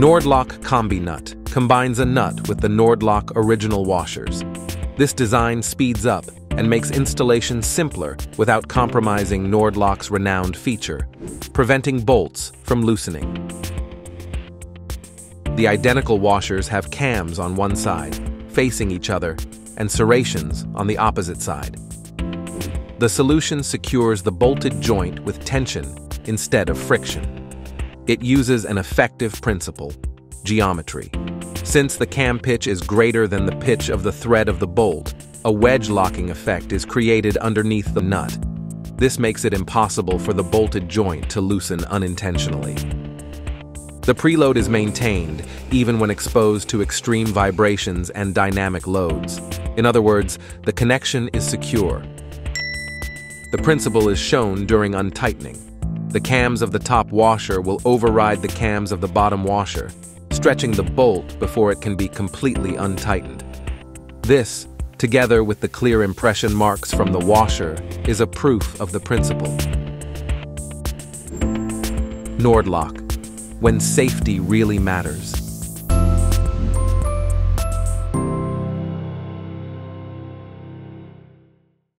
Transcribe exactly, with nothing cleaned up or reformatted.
Nord-Lock Combi Nut combines a nut with the Nord-Lock original washers. This design speeds up and makes installation simpler without compromising Nord-Lock's renowned feature, preventing bolts from loosening. The identical washers have cams on one side, facing each other, and serrations on the opposite side. The solution secures the bolted joint with tension instead of friction. It uses an effective principle, geometry. Since the cam pitch is greater than the pitch of the thread of the bolt, a wedge-locking effect is created underneath the nut. This makes it impossible for the bolted joint to loosen unintentionally. The preload is maintained even when exposed to extreme vibrations and dynamic loads. In other words, the connection is secure. The principle is shown during untightening. The cams of the top washer will override the cams of the bottom washer, stretching the bolt before it can be completely untightened. This, together with the clear impression marks from the washer, is a proof of the principle. Nord-Lock, when safety really matters.